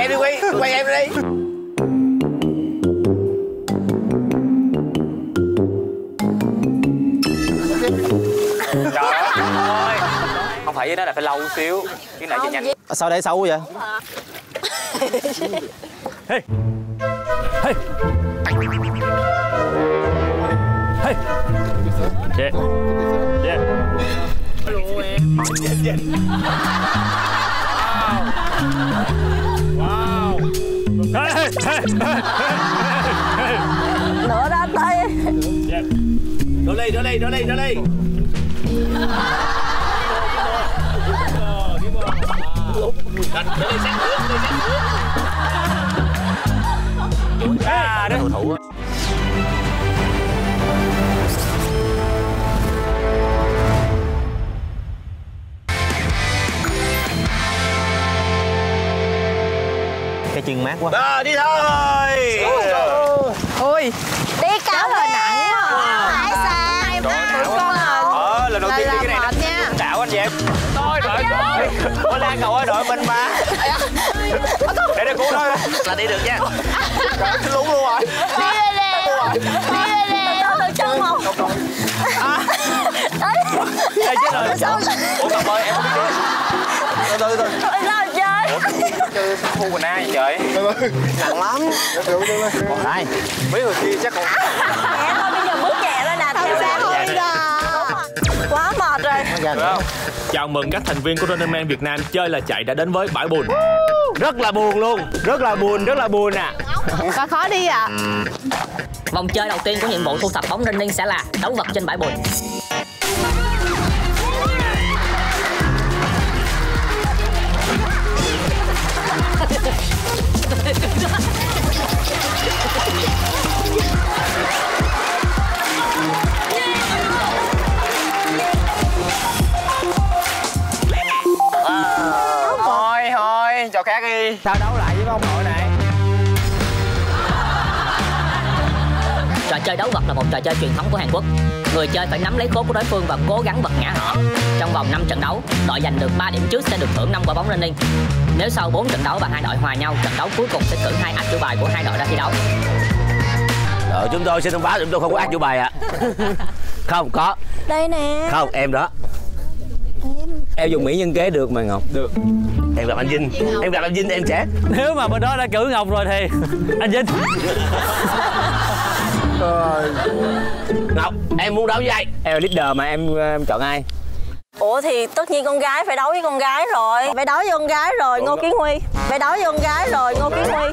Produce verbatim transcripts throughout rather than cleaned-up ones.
em đi Quy, quay em đi. Trời ơi, không phải với nó là phải lâu xíu, cái này cho nhanh. Sao để xấu vậy? Hey. Hey. Hey. Yeah. Yeah. Hello em. Wow. Wow. Hey, hey, hey, hey. Nữa đó tay. Yeah. Đổ ly, đổ ly, đổ ly, đổ ly. À, đấy. Thủ á. Cái chân mát quá. Rồi đi thôi. Ôi, đi cao rồi nặng quá. Hải sản. Con là Ờ, lần đầu tiên đi cái này nha. đảo anh em. Thôi đợi thôi. Có Lan cầu ơi đội mình mà. Để đây cô thôi. Là đi được nha. Trời luôn luôn rồi. Đi đi đi. Đi đi đi. Đâu được chân không? Đây chứ rồi. Ủa cậu ơi em không biết chơi. Từ từ từ. Thôi sao chơi? Chơi khu quần ai vậy trời? Nặng lắm. Còn đây. Mấy người kia chắc còn. Nhẹ thôi, bây giờ bước nhẹ lên nè. Theo ra thôi rồi. Quá mệt rồi. Được không? Chào mừng các thành viên của Running Man Việt Nam chơi là chạy đã đến với bãi bùn. Rất là buồn luôn. Rất là buồn, rất là buồn à. Khó khó đi à. Vòng chơi đầu tiên của nhiệm vụ thu thập bóng running sẽ là đấu vật trên bãi bùn. Thôi thôi, chào khác đi. Sao đấu lại với ông nội này? Trò chơi đấu vật là một trò chơi truyền thống của Hàn Quốc. Người chơi phải nắm lấy khố của đối phương và cố gắng vật ngã họ. Trong vòng năm trận đấu, đội giành được ba điểm trước sẽ được thưởng năm quả bóng running. Nếu sau bốn trận đấu và hai đội hòa nhau, trận đấu cuối cùng sẽ cử hai át chủ bài của hai đội ra thi đấu. Đội chúng tôi xin thông báo chúng tôi không có ác chủ bài ạ. Không có. Đây nè. Không, em đó. Em dùng mỹ nhân kế được mà Ngọc. Được. Em gặp anh Vinh. Em gặp anh Vinh em sẽ. Nếu mà bên đó đã cử Ngọc rồi thì anh Vinh. Ngọc, em muốn đấu với ai? Em là leader mà em, em chọn ai? Ủa thì tất nhiên con gái phải đấu với con gái rồi. Phải đấu với con gái rồi, Ngô Kiến Huy. Phải đấu với con gái rồi, Ngô Kiến Huy.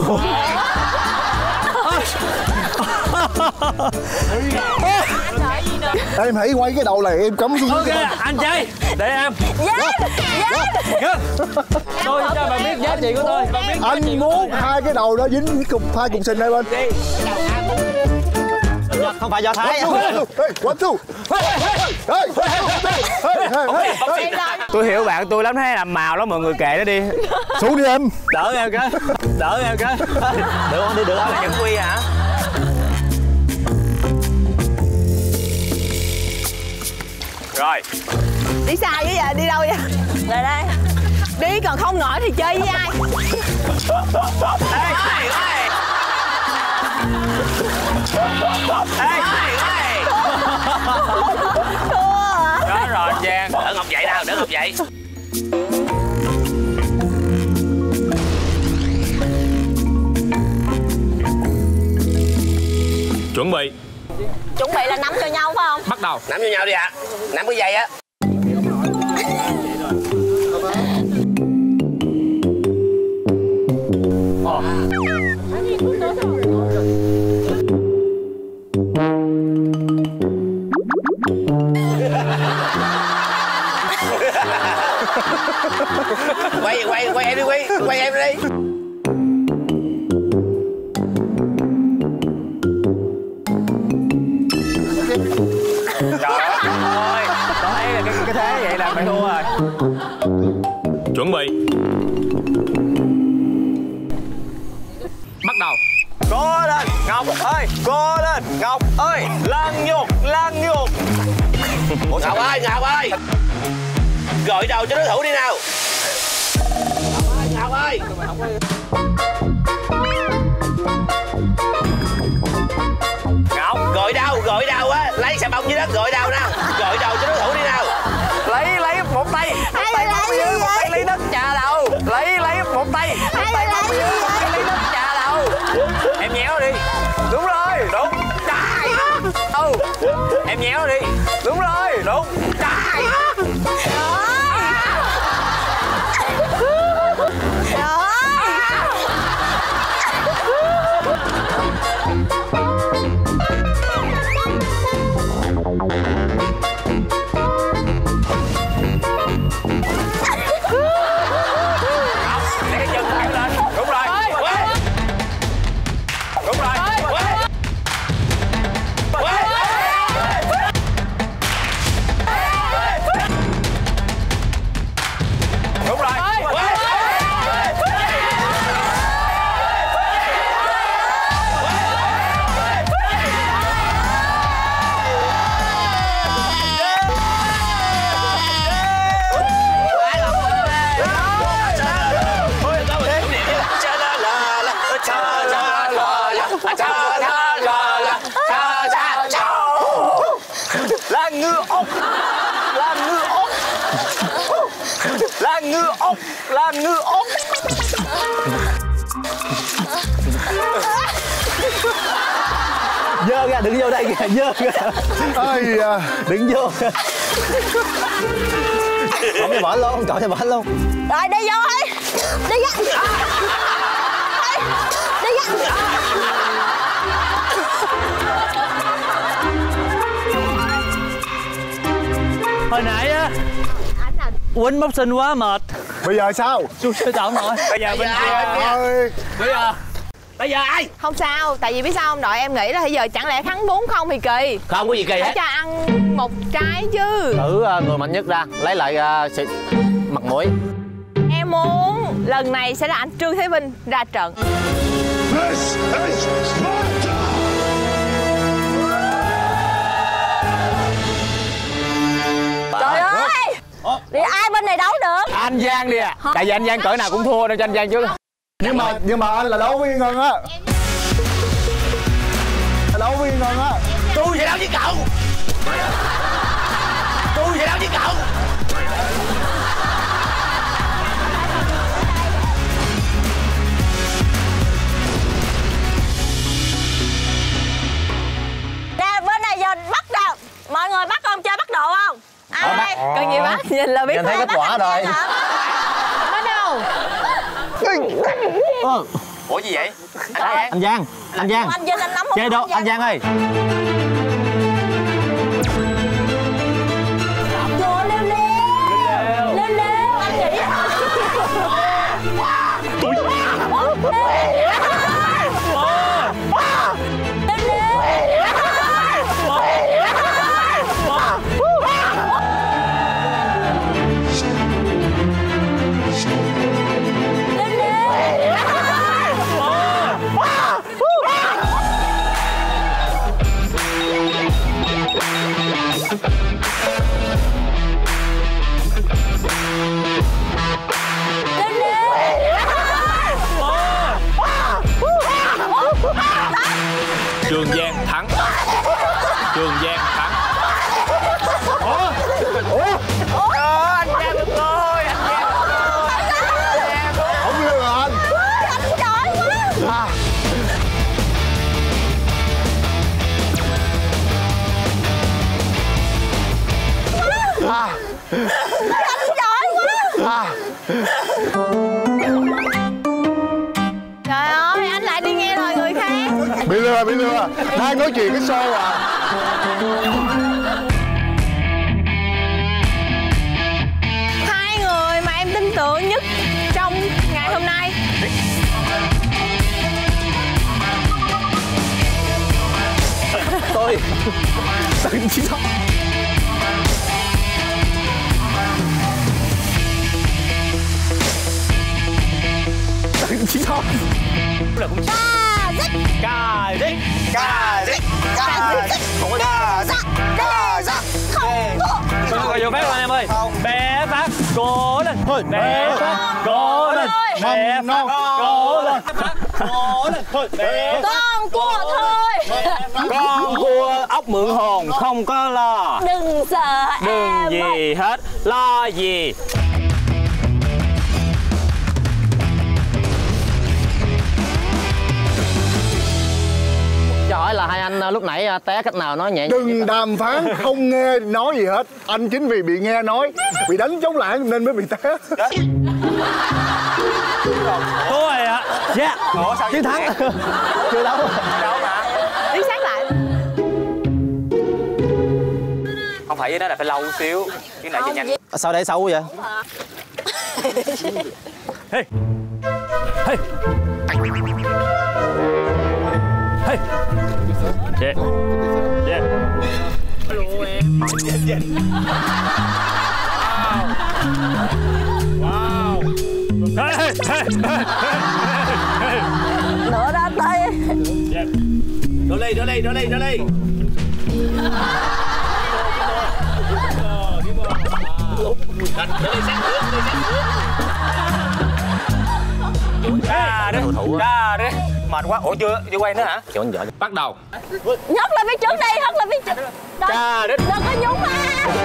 Em hãy quay cái đầu này em cắm xuống. Ok, anh chơi. Để em. Yes! Yes! Tôi cho bà biết giá trị của tôi. Bà biết Anh muốn hai cái đầu đó dính cùng hai cùng sinh hai bên. Không phải do Thái. One two. Tôi hiểu bạn tôi lắm, thấy làm màu lắm, mọi người kệ nó đi. Xuống đi em. Đỡ em cái. Đỡ em cái. Được không? Đi được không? Em Quy hả? Rồi. Đi xa vậy vậy? Đi đâu vậy? Lại đây. Đi còn không nổi thì chơi với ai? Ê, ê, ê. Ê, ê, ê. Thua hả? Đó rồi anh Giang. Đỡ Ngọc dậy nào, đỡ Ngọc dậy. Chuẩn bị. Chuẩn bị là nắm cho nhau phải không? Bắt đầu. Nắm vô nhau đi ạ. À. Nắm cái dây á. quay quay quay em đi Quy, quay em đi. Trời ơi. Có thấy là cái, cái thế vậy là phải thua rồi. Chuẩn bị. Bắt đầu. Cố lên Ngọc ơi, cố lên Ngọc ơi. Lan nhục, lan nhục. Ngọc ơi, Ngọc ơi. Gọi đầu cho đối thủ đi nào. Ngọc ơi. Ngọc gội đầu, gội đầu á, lấy xà bông dưới đất gội đầu nào, gội đầu cho đối thủ đi nào. Lấy lấy một tay, một tay bông dưới, một tay lấy đất chà đầu. Lấy lấy một tay, một tay bông dưới, một tay lấy đất chà đầu. Em nhéo đi. Đúng rồi, đúng. Trái. Ừ. Em nhéo đi. Đúng rồi, đúng. Trái. Là ngư ốc, là ngư ốc, là ngư ốc, là ngư ốc. Dơ ra, đừng vô đây kìa, dơ ra. Ây da. Đừng vô. Cậu cho bỏ luôn, cậu cho bỏ luôn. Rồi đi vô đi. Đi vô. Đi vô. Hồi nãy á quýnh bóc sinh quá mệt. Bây giờ sao? Chú sư chọn rồi. Bây giờ bên kia. Ơi. Bây giờ Bây giờ ai? Không sao, tại vì biết sao không đội, em nghĩ là bây giờ chẳng lẽ thắng bốn không thì kỳ. Không có gì kỳ phải hết. cho ăn một trái chứ. Thử uh, người mạnh nhất ra, lấy lại uh, sự mặt mũi. Em muốn lần này sẽ là anh Trương Thế Vinh ra trận. This is Sparta. Trời ơi. Thì ai bên này đấu được? Anh Giang đi à. Tại vì anh Giang cỡ nào cũng thua nên cho anh Giang trước. Nhưng mà nhưng mà anh là đấu với Ngân á. Đấu với Ngân á. Tôi sẽ đấu với cậu. Tôi sẽ đấu với cậu. Nè bên này giờ bắt đầu. Mọi người bắt không chơi bắt độ không? Ai đây? Cần gì bắt? Nhìn là biết. Nhìn thấy kết quả rồi. Bắt đầu. Ủa gì vậy? Anh Giang, anh Giang. Anh Vinh anh nắm Chơi đâu, anh Giang ơi. Trời leo leo. Leo leo. Anh nghĩ. Trường Giang thắng. Trường Giang thắng. Ủa? Ủa? Anh Giang được rồi, anh Giang được rồi. Không biết là anh. Anh giỏi quá. À. Anh giỏi quá. À. Trời ơi, anh lại đi nghe lời người khác. Bị lừa, bị lừa. Đang nói chuyện cái show à. Hai người mà em tin tưởng nhất trong ngày hôm nay. Tôi từng chỉ thôi. Từng chỉ thôi. Là cũng Ca dích. Cà dích. Cà dích. Cà dích. Không có cà dích. Cà dích. Không có. Rồi vô phát lên em ơi. Bé phát cố lên. Bé phát cố lên. Mầm non. Cố lên. Cố lên. Thôi. Con cua thôi. Con cua ốc mượn hồn không có lo. Đừng sợ Đừng em. gì hết. Lo gì? Cho hỏi là hai anh lúc nãy té cách nào nói nhẹ. Đừng đàm phán, không nghe nói gì hết. Anh chính vì bị nghe nói, bị đánh chống lãng nên mới bị té. Tôi ạ. Dạ. Ủa sao Chiến thắng. Chưa đâu. đâu mà. Đi sát lại. Không phải với nó là phải lâu xíu. Chứ nãy giờ nhanh. Sao để xấu vậy? Hey. Hey. Hey. Yeah. Yeah. Hello em. Wow. Wow. Hey, hey, hey, hey. Nữa đó tay. Yeah. Đổ ly, đổ ly, đổ ly, đổ ly. Ra đấy. Ra đấy. Mệt quá. Ủa chưa chưa quay nữa hả? Kiểu anh vợ. Bắt đầu. Nhấc lên phía trước đi, nhấc lên phía trước. Ra đấy. Đừng có nhúng mà.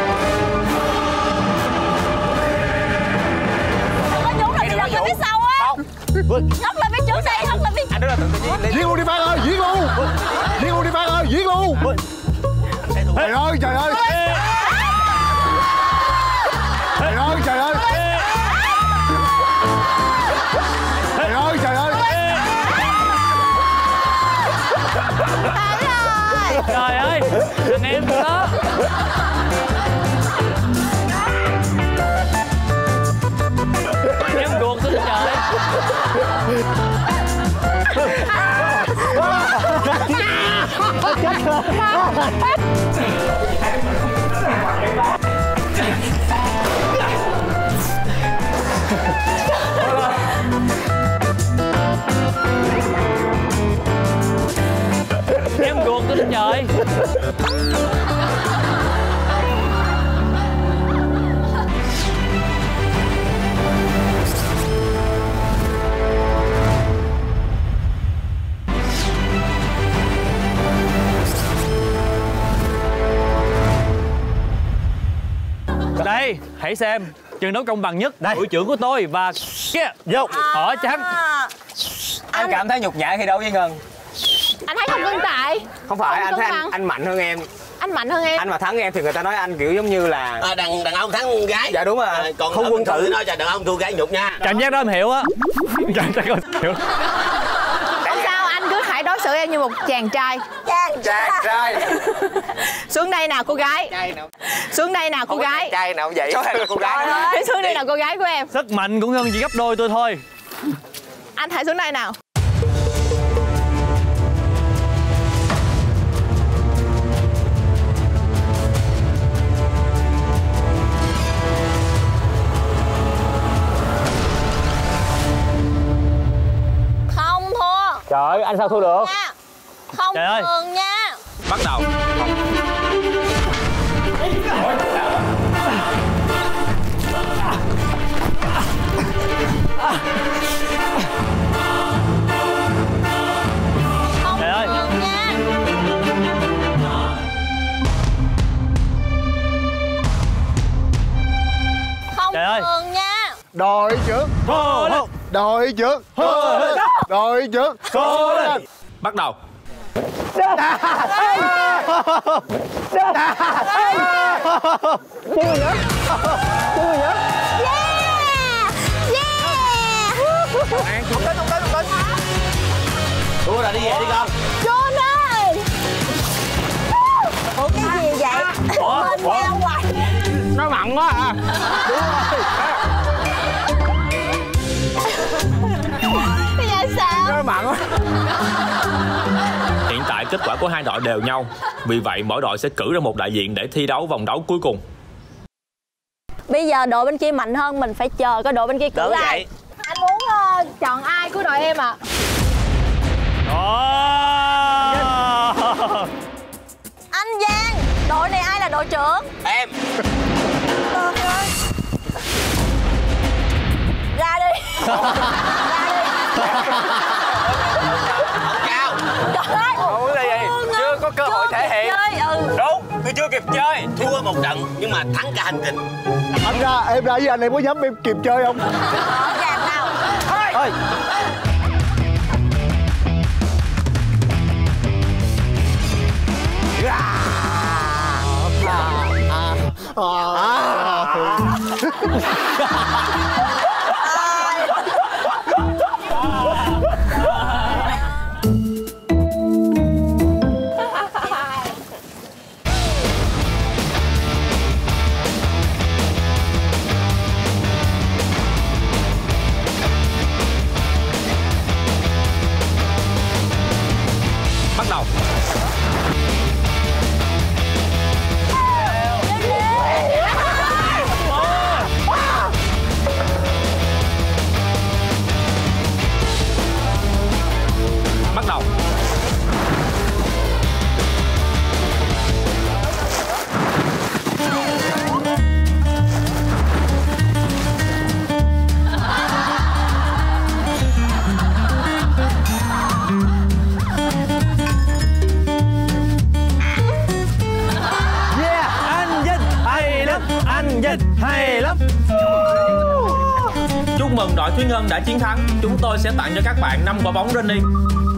Đừng có nhúng rồi thì nhấc lên phía sau á. Không. Nhấc lên phía trước đi, nhấc lên phía. Anh đứng là tự nhiên. Giết luôn đi Phan ơi, giết luôn. Giết luôn đi Phan ơi, giết luôn. Trời ơi, trời ơi. Trời ơi, trời ơi. Trời ơi, trời ơi. Trời ơi, thằng em đó. Em ruột tôi trời. Em ruột tôi trời. Đây, hãy xem trận đấu công bằng nhất. Đây, đội trưởng của tôi và kia vô ở trắng. Anh cảm thấy nhục nhã khi đấu với Ngân. Anh thấy không cân tại. Không phải, Không anh thấy cân anh, bằng. anh mạnh hơn em. Anh mạnh hơn em. Anh mà thắng em thì người ta nói anh kiểu giống như là À, đàn đàn ông thắng con gái. Dạ đúng rồi. À, còn không quân tử. nói cho đàn ông thua gái nhục nha. Cảm giác đó em hiểu á. Cảm giác đó em hiểu. Không sao, anh cứ hãy đối xử em như một chàng trai. Chàng Trai trai. Xuống đây nào cô gái. Trai nào? Xuống đây nào cô gái. Trai nào vậy? Cho em là cô gái. Hãy xuống đây nào cô gái của em. Sức mạnh cũng hơn chỉ gấp đôi tôi thôi. Anh hãy xuống đây nào. Không thua. Trời ơi, anh sao thua được? Nha. Không Trời ơi. thường nha. Bắt đầu. Không Trời ơi. thường nha. Không Trời ơi. thường nha. Đội trưởng. Hô lên. Đội trưởng. Đội trưởng. Hô lên. Bắt đầu. Yeah. Không đến, không đến, không đến. Thua rồi đi về đi con. John ơi. Ủa cái gì vậy? Bên nhau hoài. Nó mặn quá à. Bây giờ sao? Nó mặn quá. Hiện tại kết quả của hai đội đều nhau. Vì vậy mỗi đội sẽ cử ra một đại diện để thi đấu vòng đấu cuối cùng. Bây giờ đội bên kia mạnh hơn, mình phải chờ cái đội bên kia cử Cử ai. vậy. Anh muốn uh, chọn ai của đội em ạ? Oh. Anh Giang, đội này ai là đội trưởng? Em. Trời ơi. Ra đi. Cao. Trời ơi. Không có gì, chưa có cơ hội thể hiện. Chơi, ừ. Đúng, tôi chưa kịp chơi. Thua một trận nhưng mà thắng cả hành trình. Anh ra, em ra với anh em có dám em kịp chơi không? Rõ ràng nào. Ơi. Bắt đầu. Bắt đầu. Anh Vinh hay lắm, anh Vinh hay lắm. Chúc mừng đội Thúy Ngân đã chiến thắng. Chúng tôi sẽ tặng cho các bạn năm quả bóng Running.